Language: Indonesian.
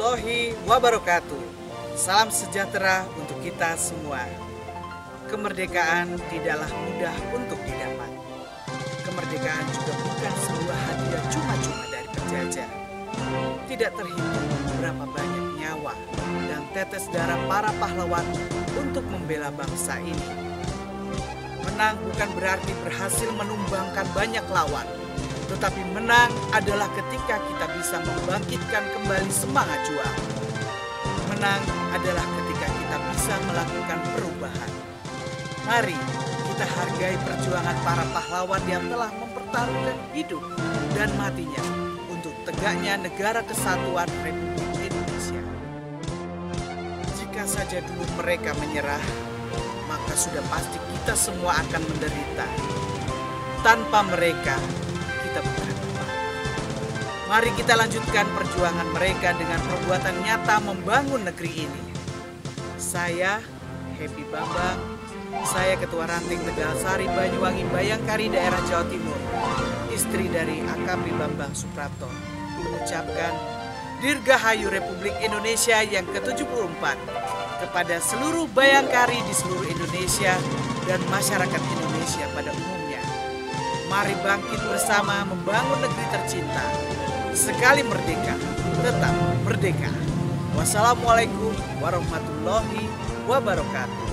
warahmatullahi wabarakatuh. Salam sejahtera untuk kita semua. Kemerdekaan tidaklah mudah untuk didapat. Kemerdekaan juga bukan sebuah hadiah cuma-cuma dari penjajah. Tidak terhitung berapa banyak nyawa dan tetes darah para pahlawan untuk membela bangsa ini. Menang bukan berarti berhasil menumbangkan banyak lawan, tetapi menang adalah ketika kita bisa membangkitkan kembali semangat juang. Menang adalah ketika kita bisa melakukan perubahan. Mari kita hargai perjuangan para pahlawan yang telah mempertaruhkan hidup dan matinya untuk tegaknya negara kesatuan Republik Indonesia. Jika saja dulu mereka menyerah, maka sudah pasti kita semua akan menderita. Tanpa mereka, kita bukan apa-apa. Mari kita lanjutkan perjuangan mereka dengan perbuatan nyata membangun negeri ini. Saya, Happy Bambang, saya Ketua Ranting Tegalsari Banyuwangi Bayangkari daerah Jawa Timur, istri dari AKP Bambang Suprapto, mengucapkan Dirgahayu Republik Indonesia yang ke-74 kepada seluruh Bayangkari di seluruh Indonesia dan masyarakat Indonesia pada umumnya. Mari bangkit bersama membangun negeri tercinta. Sekali merdeka, tetap merdeka. Wassalamualaikum warahmatullahi wabarakatuh.